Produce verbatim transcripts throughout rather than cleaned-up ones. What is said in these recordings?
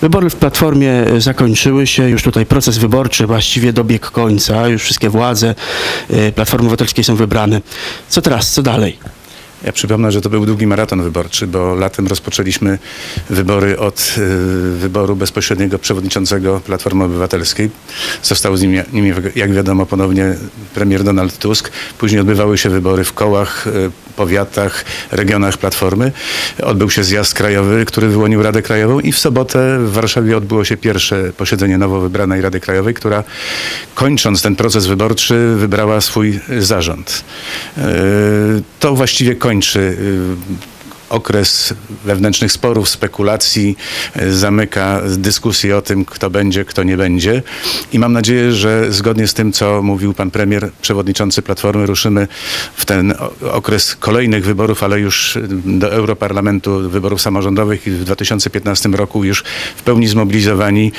Wybory w Platformie zakończyły się, już tutaj proces wyborczy właściwie dobiegł końca, już wszystkie władze Platformy Obywatelskiej są wybrane. Co teraz, co dalej? Ja przypomnę, że to był długi maraton wyborczy, bo latem rozpoczęliśmy wybory od y, wyboru bezpośredniego przewodniczącego Platformy Obywatelskiej. Został z nim, nim, jak wiadomo, ponownie premier Donald Tusk. Później odbywały się wybory w kołach, y, powiatach, regionach Platformy. Odbył się zjazd krajowy, który wyłonił Radę Krajową i w sobotę w Warszawie odbyło się pierwsze posiedzenie nowo wybranej Rady Krajowej, która kończąc ten proces wyborczy wybrała swój zarząd. Y, to właściwie kończy kończy okres wewnętrznych sporów, spekulacji, zamyka dyskusję o tym, kto będzie, kto nie będzie. I mam nadzieję, że zgodnie z tym, co mówił pan premier, przewodniczący Platformy, ruszymy w ten okres kolejnych wyborów, ale już do Europarlamentu, wyborów samorządowych i w dwa tysiące piętnastym roku już w pełni zmobilizowani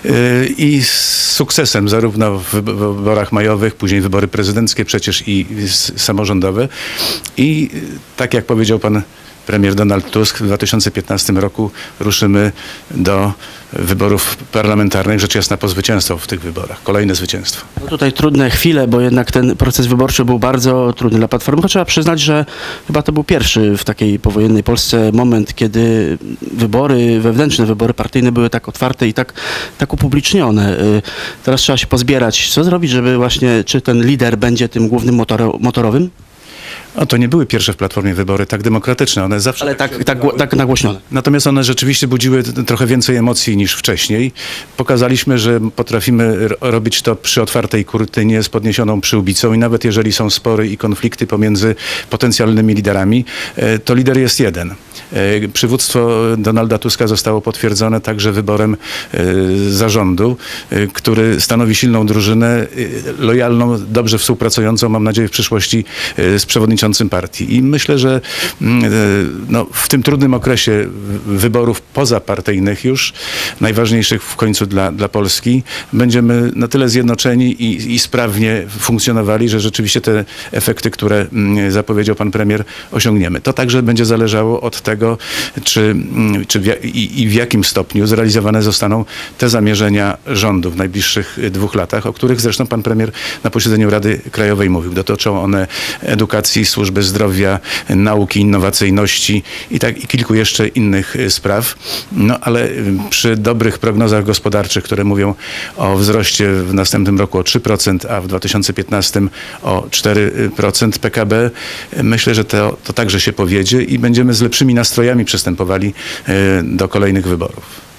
i z sukcesem zarówno w wyborach majowych, później wybory prezydenckie przecież i samorządowe. I tak jak powiedział pan premier Donald Tusk, w dwa tysiące piętnastym roku ruszymy do wyborów parlamentarnych, rzecz jasna po zwycięstwo w tych wyborach. Kolejne zwycięstwo. No tutaj trudne chwile, bo jednak ten proces wyborczy był bardzo trudny dla Platformy. Choć trzeba przyznać, że chyba to był pierwszy w takiej powojennej Polsce moment, kiedy wybory, wewnętrzne wybory partyjne były tak otwarte i tak, tak upublicznione. Teraz trzeba się pozbierać. Co zrobić, żeby właśnie, czy ten lider będzie tym głównym motor, motorowym? O, to nie były pierwsze w Platformie wybory tak demokratyczne. One zawsze Ale tak, tak, tak nagłośnione. Natomiast one rzeczywiście budziły trochę więcej emocji niż wcześniej. Pokazaliśmy, że potrafimy robić to przy otwartej kurtynie z podniesioną przyłbicą i nawet jeżeli są spory i konflikty pomiędzy potencjalnymi liderami, to lider jest jeden. Przywództwo Donalda Tuska zostało potwierdzone także wyborem zarządu, który stanowi silną drużynę, lojalną, dobrze współpracującą, mam nadzieję, w przyszłości z przewodniczącym partii. I myślę, że no, w tym trudnym okresie wyborów pozapartyjnych już, najważniejszych w końcu dla, dla Polski, będziemy na tyle zjednoczeni i, i sprawnie funkcjonowali, że rzeczywiście te efekty, które zapowiedział pan premier, osiągniemy. To także będzie zależało od tego, czy, czy w, i, i w jakim stopniu zrealizowane zostaną te zamierzenia rządu w najbliższych dwóch latach, o których zresztą pan premier na posiedzeniu Rady Krajowej mówił. Dotyczą one edukacji, służby zdrowia, nauki, innowacyjności i tak i kilku jeszcze innych spraw. No ale przy dobrych prognozach gospodarczych, które mówią o wzroście w następnym roku o trzy procent, a w dwa tysiące piętnastym o cztery procent P K B, myślę, że to, to także się powiedzie i będziemy z lepszymi nastrojami przystępowali do kolejnych wyborów.